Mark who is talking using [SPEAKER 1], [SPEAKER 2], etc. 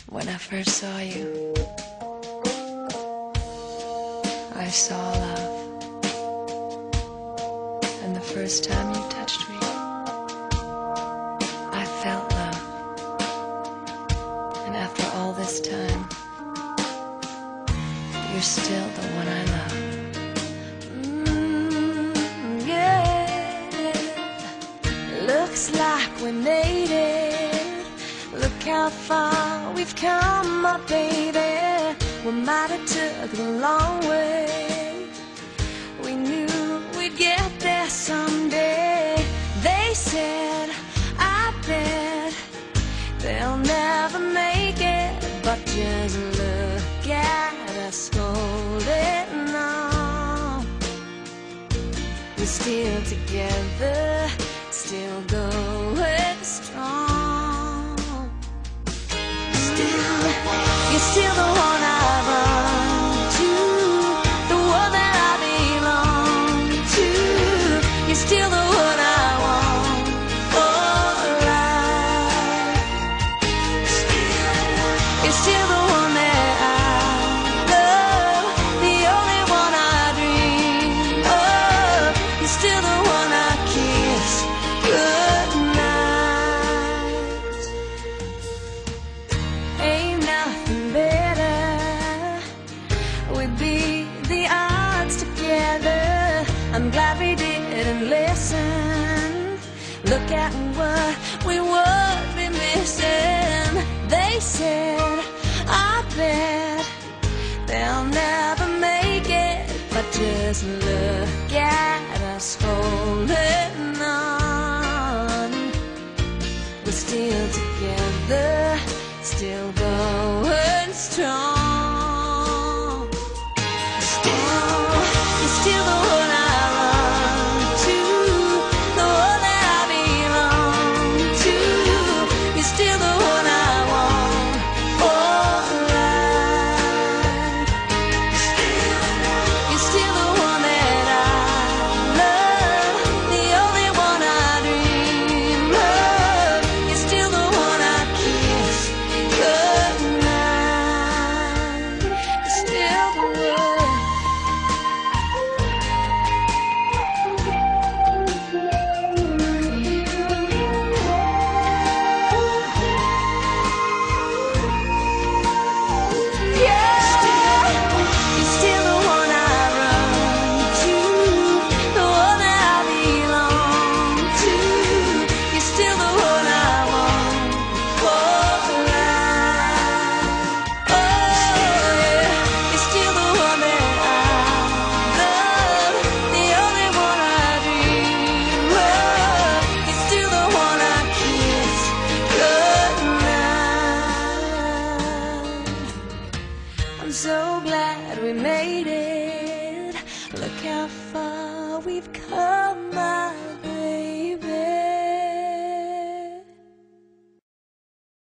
[SPEAKER 1] When I first saw you, I saw love. And the first time you touched me, I felt love. And after all this time, you're still the one I love.
[SPEAKER 2] Yeah. Looks like we made it. Look how far we've come, my baby. We might have took the long way. We knew we'd get there someday. They said, I bet they'll never make it. But just look at us holding on. We're still together, still going strong. You're still the one I run to, the one that I belong to. You're still the one I want for life. You're still the one that I love, the only one I dream of. You're still the one I kiss goodnight. Ain't nothing better. We beat the odds together. I'm glad we didn't listen. Look at what we would be missing. They said, I bet they'll never make it. But just look at us holding on. We're still together, still going strong. You're still the one I run to, the one that I belong to. You're still the one I want for life. You're still the one that I love, the only one I dream of. You're still the one I kiss goodnight. You're still the one. I'm so glad we made it. Look how far we've come.